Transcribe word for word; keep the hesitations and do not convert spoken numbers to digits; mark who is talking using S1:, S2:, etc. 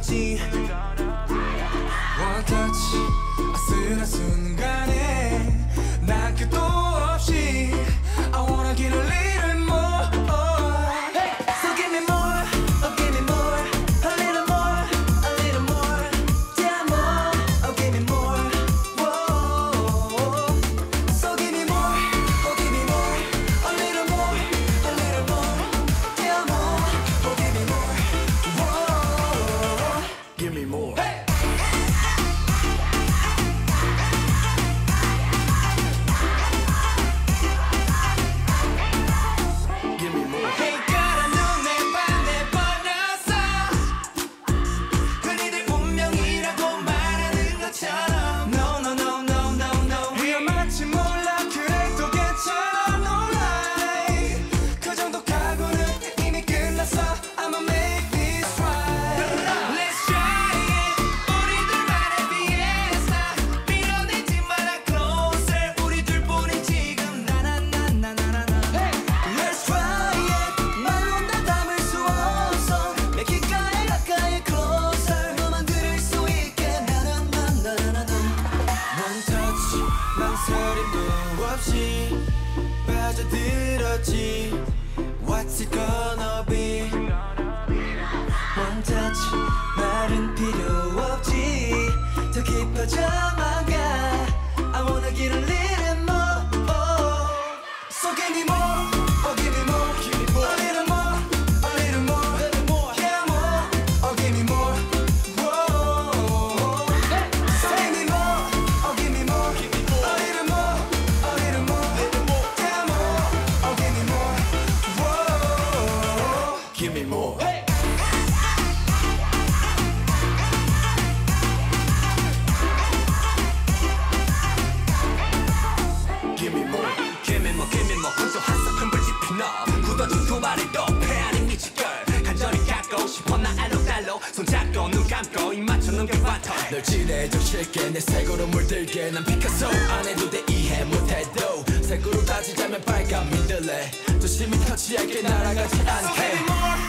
S1: 들었지. One touch 아슬한 순간에 난 끝도 없이 I wanna get a little more. Hey! So give me more, oh give me more, a little more, a little more. Yeah more, oh give me more. Whoa. So give me more, oh give me more, a little more, a little more. Yeah more, oh give me more. Whoa. Give me more. Hey! 빠져들었지. What's it gonna be? One touch 말은 필요 없지. 더 깊어져만 가. I wanna get a little more. Oh. So give me more, oh give me more, give me more. A little more, a little more, a little more. Yeah more, oh give me more. Whoa. Hey. So give me more, oh give me more, give me more. A little more, a little more, little more. Yeah more, oh give me more. Whoa. Give me more. Hey. Give me more, give me more, give me more. 혼자 한석 큰 불지핀 너 굳어진 두 발이 또 패하는 미치걸. 간절히 갖고 싶어 나 알록달록 손잡고 눈 감고 입 맞춰 넘겨봐터. 널 칠해줘 쉽게 내 색으로 물들게. 난 피카소 안 해도 돼 이해 못해도 색으로 따지자면 빨간 민들레. 조심히 터치할게 날아가지 않게.